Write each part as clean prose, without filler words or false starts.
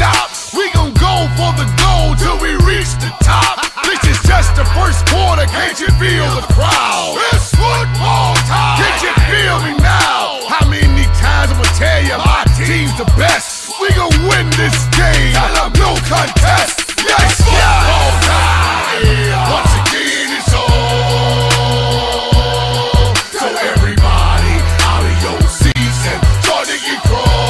stop. We gon' go for the goal till we reach the top. This is just the first quarter, can't you feel the crowd? It's football time, can't you feel me now? How many times I'ma tell you my team's the best? We gon' win this game, no contest. Yes, football time. Once again it's on. So everybody out of your seats and start to get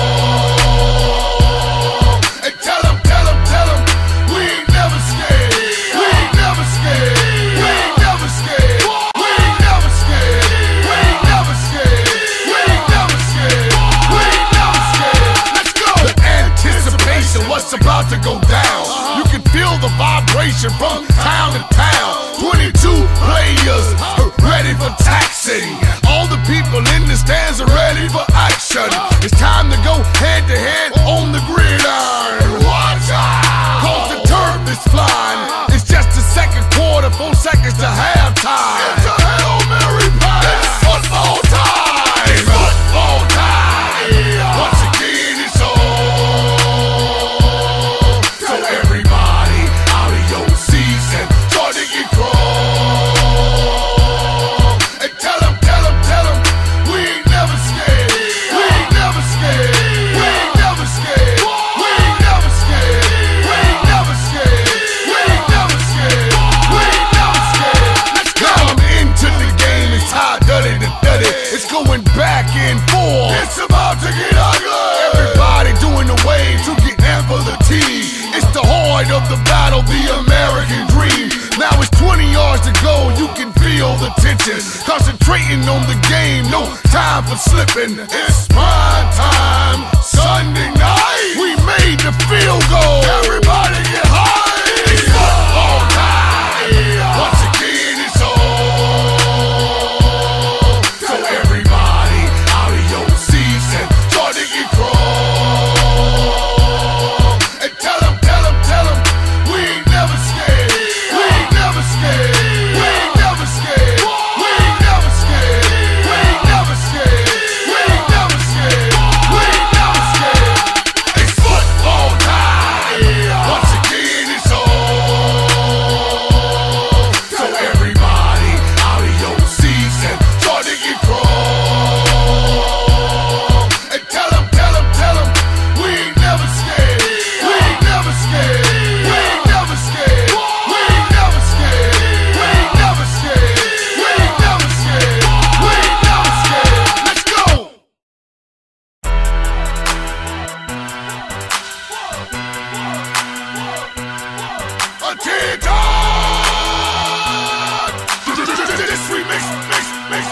cold. And tell them, we ain't never scared. We ain't never scared. We ain't never scared. We ain't never scared. We ain't never scared. We ain't never scared. We ain't never scared. Let's go. The anticipation, what's about to go down. You can feel the vibration from town to town. 22 players ready for taxing. All the people in the stands are ready for action. It's time to go head to head on the gridiron. Watch out! Cause the turf is flying. It's just the second quarter, 4 seconds to halftime. It's a Hail Mary pass. It's football time. It's football time. Once again it's on. So everybody out of your seats and start to get cold. And tell them, we ain't never scared. We ain't never scared. We ain't never scared. We ain't never scared. We ain't never scared. We ain't never scared. We ain't never scared. Let's go. I'm into the game. It's hot, dirty to dirty. It's going back and forth. It's about to get ugly. Everybody doing the wave to get in for the team. It's the heart of the battle, the American dream. Now it's 20 yards to go, you can feel the tension. Concentrating on the game, no time for slipping. It's prime time, Sunday night. We made the field goal. Everybody get high. It's football time. Once again it's on. So everybody out of your seats and start to get cold. And tell them, we ain't never scared. We ain't never scared. We ain't never scared. We ain't never scared. We ain't never scared. We ain't never scared. We ain't never scared. It's football time. Once again it's on. So everybody out of your seats and start to get cold. And tell them, we ain't never scared. We ain't never scared. We ain't never scared. We ain't never scared. We ain't never scared. We ain't never scared. We ain't never scared. Let's go. Until dawn. This remix, mix.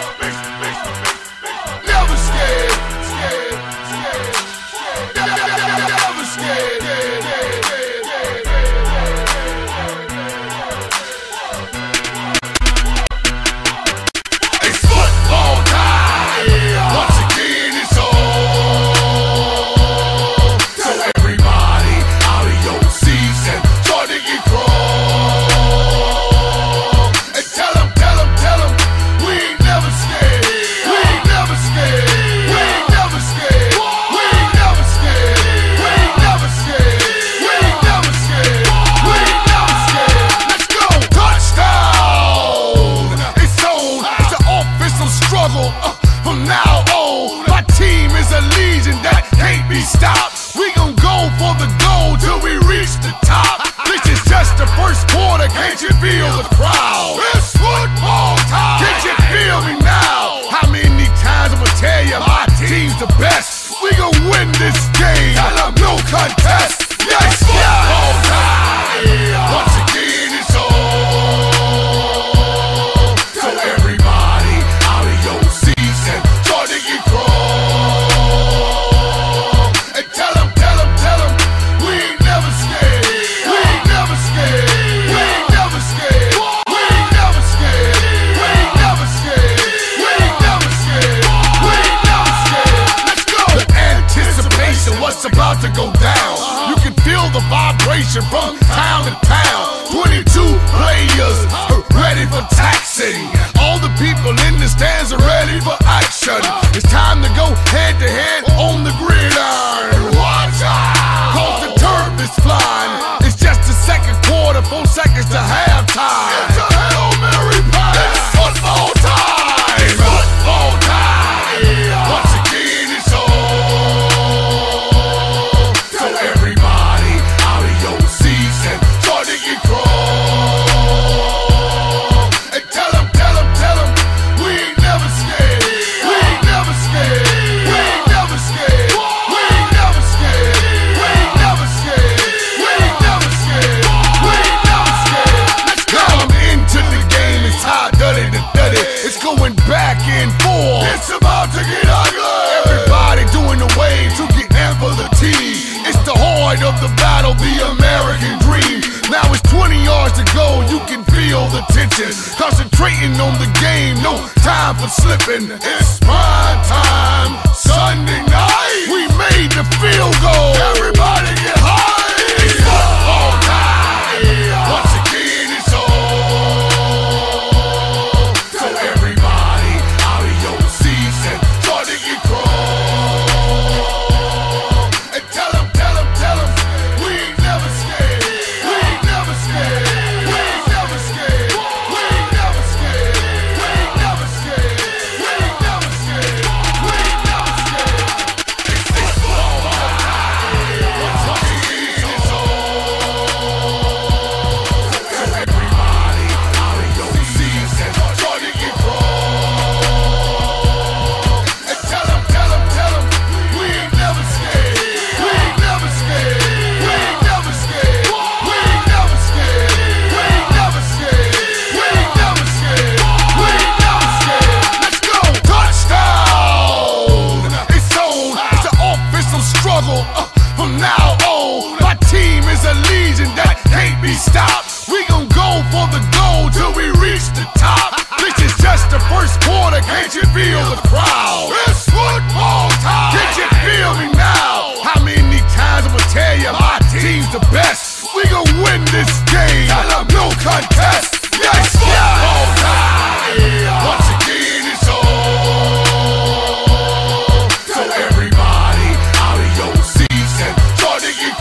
Never scared. Never scared. It's football time. Once again it's on. So everybody out of your seats and start to get cold. And tell them, we ain't never scared. We ain't never scared. We ain't never scared. We ain't never scared. We ain't never scared. We ain't never scared. We ain't never scared. Let's go. Touchdown. It's on. It's an offensive struggle from now on. My team is a legion that can't be stopped. We gon' go for the goal till we reach the top. This is just the first quarter, can't you feel the crowd? It's football time, can't you feel me now? How many times I'ma tell you my team's the best? We gon' win this game, no contest. Yes, football time. Once again it's on. So everybody out of your seats and start to get cold. And tell them, we ain't never scared. We ain't never scared. We ain't never scared. We ain't never scared. We ain't never scared. We ain't never scared. We ain't never scared. Let's go. The anticipation, what's about to go down. You can feel the vibration from town to town. 22 players ready for taxing. All the people in the stands are ready for action. It's time to go head to head on the gridiron. Watch out! Cause the turf fight of the battle, the American dream. Now it's 20 yards to go, you can feel the tension. Concentrating on the game, no time for slipping. It's prime time, Sunday night. We made the field goal. Everybody get high. It's football time. Once again, it's on. So everybody out of your seats and start to get crawl. And tell them, we ain't never scared. We ain't never scared. We ain't never scared. We ain't never scared. We ain't never scared. We ain't never scared. We ain't never scared. It's football time. Once again, it's on. So everybody out of your seats and start to get crawl. And tell them, we ain't never scared. We ain't never scared. We ain't never scared. We ain't never scared. We ain't never scared. We ain't never scared. We ain't never scared. Let's go. Touchdown. It's on. It's an offensive struggle. From now on, my team is a legion that can't be stopped. We gon' go for the goal till we reach the top. This is just the first quarter. Can't you feel the crowd? It's football time. Can't you feel me now? How many times I'ma tell you my team's the best? We gon' win this game. No contest. Yes, football time. Once again, it's on. So everybody out of your seats and start to get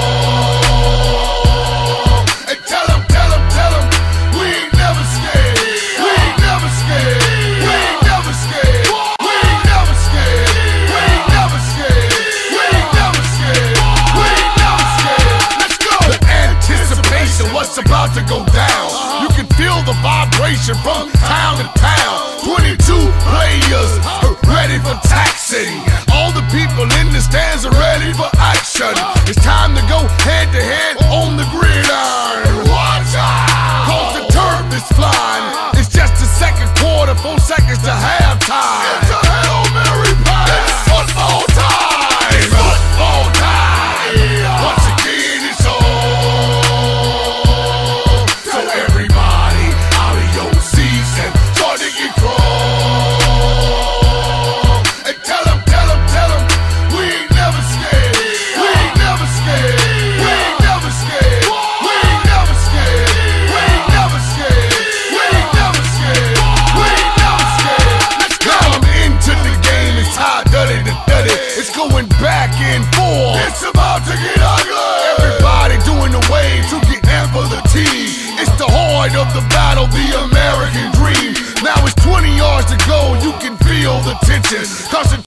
crawl. And tell them, we ain't never scared. We ain't never scared. We ain't never scared. We ain't never scared. We ain't never scared. We ain't never scared. We ain't never scared. Let's go. The anticipation, what's about to go down. You can feel the vibration from town to town. 22 players ready for taxing. All the people in the stands are ready for action. It's time